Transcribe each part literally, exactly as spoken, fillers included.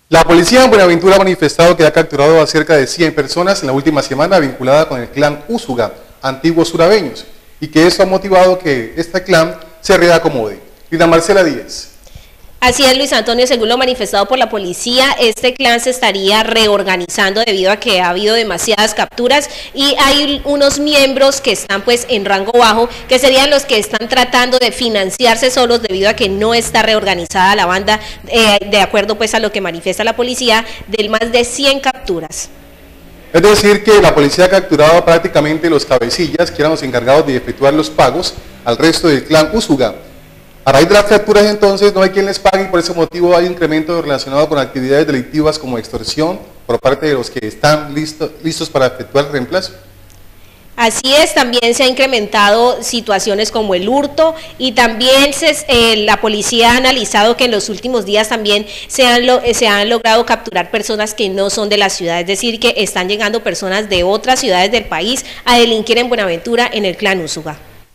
La policía en Buenaventura ha manifestado que ha capturado a cerca de cien personas en la última semana vinculadas con el clan Úsuga, antiguos surabeños, y que esto ha motivado que este clan se reacomode. Lina Marcela Díaz. Así es, Luis Antonio, según lo manifestado por la policía, este clan se estaría reorganizando debido a que ha habido demasiadas capturas y hay unos miembros que están pues en rango bajo, que serían los que están tratando de financiarse solos debido a que no está reorganizada la banda, eh, de acuerdo pues a lo que manifiesta la policía, de más de cien capturas. Es decir, que la policía ha capturado prácticamente los cabecillas, que eran los encargados de efectuar los pagos al resto del clan Úsuga. A raíz de las capturas, entonces, no hay quien les pague y por ese motivo hay incremento relacionado con actividades delictivas como extorsión por parte de los que están listo, listos para efectuar el reemplazo. Así es, también se ha incrementado situaciones como el hurto y también se, eh, la policía ha analizado que en los últimos días también se han, lo, se han logrado capturar personas que no son de la ciudad, es decir, que están llegando personas de otras ciudades del país a delinquir en Buenaventura en el clan Úsuga.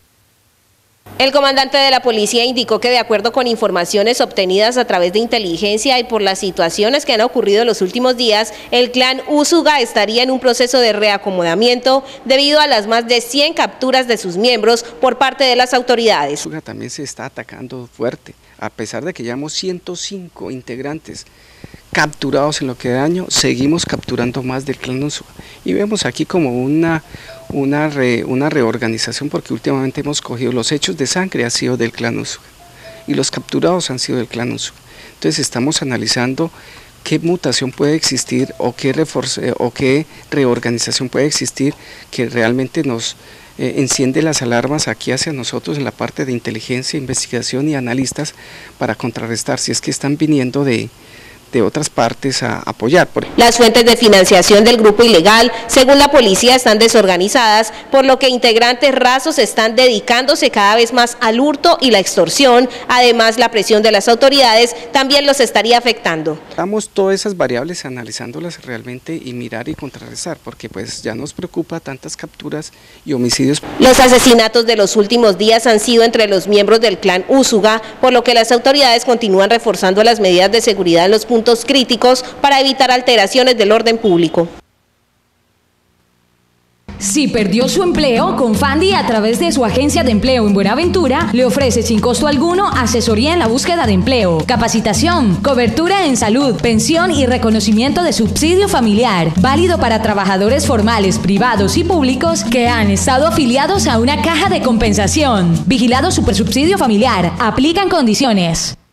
El comandante de la policía indicó que de acuerdo con informaciones obtenidas a través de inteligencia y por las situaciones que han ocurrido en los últimos días, el clan Úsuga estaría en un proceso de reacomodamiento debido a las más de cien capturas de sus miembros por parte de las autoridades. Úsuga también se está atacando fuerte, a pesar de que llevamos ciento cinco integrantes capturados en lo que de año, seguimos capturando más del clan Úsuga y vemos aquí como una Una, re, una reorganización porque últimamente hemos cogido los hechos de sangre ha sido del clan Úsuga y los capturados han sido del clan Úsuga. Entonces estamos analizando qué mutación puede existir o qué, reforce, o qué reorganización puede existir que realmente nos eh, enciende las alarmas aquí hacia nosotros en la parte de inteligencia, investigación y analistas para contrarrestar si es que están viniendo de de otras partes a apoyar. Las fuentes de financiación del grupo ilegal, según la policía, están desorganizadas, por lo que integrantes rasos están dedicándose cada vez más al hurto y la extorsión. Además, la presión de las autoridades también los estaría afectando. Estamos todas esas variables analizándolas realmente y mirar y contrarrestar, porque pues ya nos preocupa tantas capturas y homicidios. Los asesinatos de los últimos días han sido entre los miembros del clan Úsuga, por lo que las autoridades continúan reforzando las medidas de seguridad en los puntos puntos críticos para evitar alteraciones del orden público. Si perdió su empleo, Confandi a través de su agencia de empleo en Buenaventura le ofrece sin costo alguno asesoría en la búsqueda de empleo, capacitación, cobertura en salud, pensión y reconocimiento de subsidio familiar, válido para trabajadores formales, privados y públicos que han estado afiliados a una caja de compensación. Vigilado Supersubsidio Familiar, aplican condiciones.